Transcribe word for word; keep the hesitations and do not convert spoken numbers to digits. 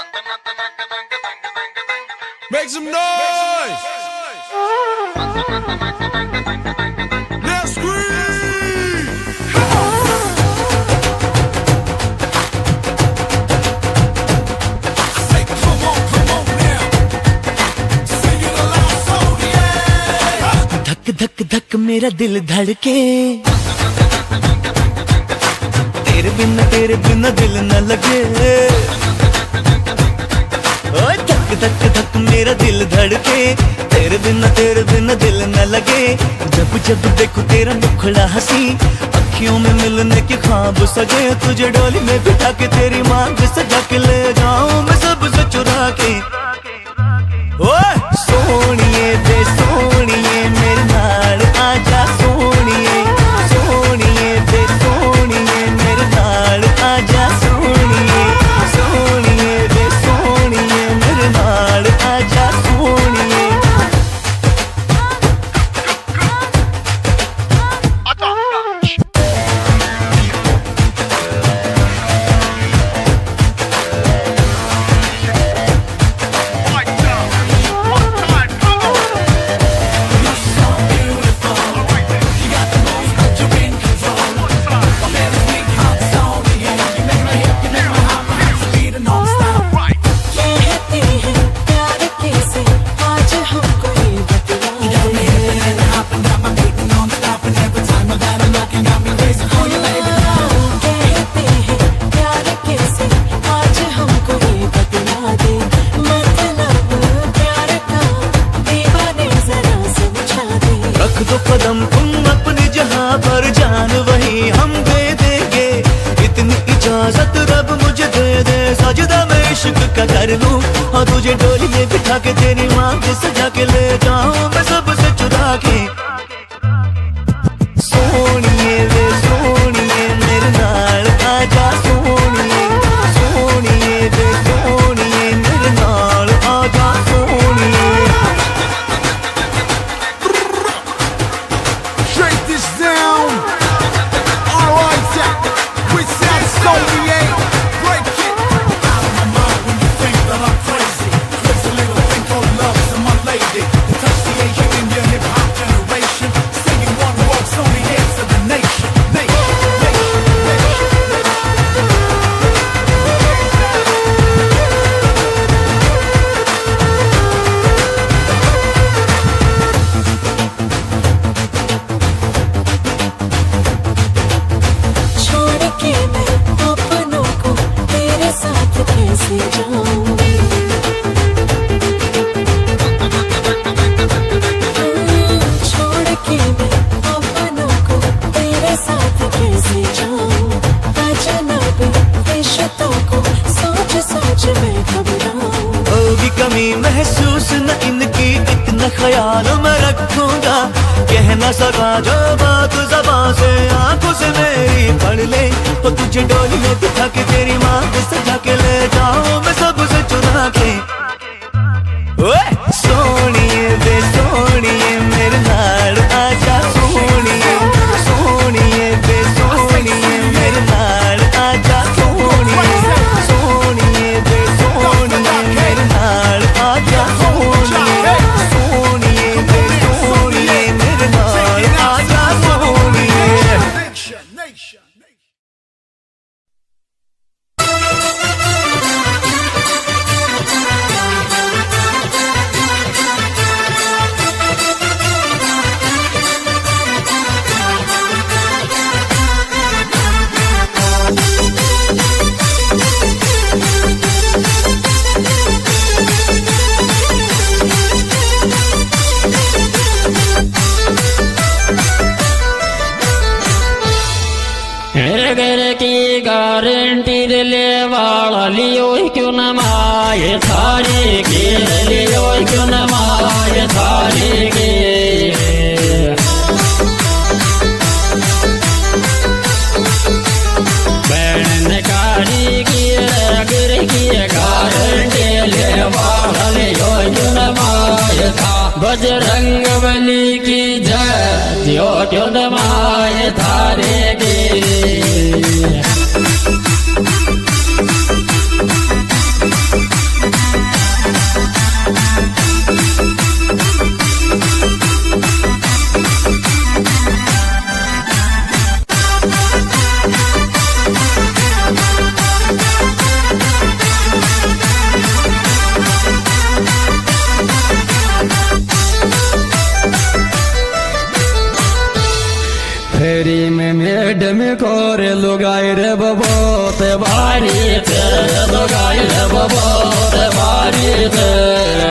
Make some noise! Now scream! Say come on, come on now. Sing it aloud, so yeah. धक धक धक मेरा दिल धड़के, तेरे बिना तेरे बिना दिल न लगे। ओए धक धक धक मेरा दिल धड़के, तेरे बिना तेरे बिना दिल न लगे। जब जब देखो तेरा मुखड़ा हंसी, अखियों में मिलने के ख्वाब सजे। तुझे डोली में बिठा के तेरी मांग सजा के ले जाऊं मैं सबसे चुरा के। ओए सोनिए बे सोनिए मेरे नाल आजा, सोनिए सोनिए बे सोनिए मेरे नाल आजा, सोनिए सोनिए बे सोनिए मेरे नाल आजा, सोनिए। तो कदम तुम अपनी जहां पर, जान वही हम दे देंगे। इतनी इजाजत रब मुझे दे दे, सजदा मैं इश्क का कर लूं और तुझे डोली में बिठा के तेरी मांग सजा के ले जाऊं मैं सबसे चुरा के। सोनिए वे सोनिए मेरे नाल आजा, सोनिए सोनिए वे सोनिए मेरे नाल आजा, सोनिए। Break this down. Alright, we sound so yeah. Break it. Out of my mind when you think that I'm crazy. There's a little thing called love to my lady. To touch the Asian in your hip hop generation. Singing one word's on the heads of the nation. Nation, nation, nation. छोड़ के मैं अपनों को तेरे साथ कैसे जाऊं, छोड़ के मैं अपनों को तेरे साथ कैसे जाऊं। अजनबी रिश्तों को सोच सोच मैं घबराऊं। होगी कमी महसूस न इनकी, इतना ख्याल मैं रखूंगा। कह न सका जो बात ज़बां से, आंखों से मेरी पढ़ ले। तो तुझे डोली में बिठा के तेरी मांग सजा के ले जाऊं मैं सबसे चुरा के। ओए सोनिए बे सोनिए मेरे नाल आजा, सोनिए सोनिए बे सोनिए मेरे नाल आजा, सोनिए सोनिए बे सोनिए मेरे नाल आजा, सोनिए सोनिए बे सोनिए मेरे नाल आजा, सोनिए। Nation, nation, nation. घर की गारंटी दिले वाला लियो क्यों न माए थारे के, लियो क्यों न माए थारे के। बहन कारी की घर की गारंटी ले वाला लियो क्यों न माए था। बजरंग बली की जय, लियो क्यों न माए थारे के। करीम मैडम कोर लुगाई रे बहुत भारी थे लुगाई रे बहुत भारी थे।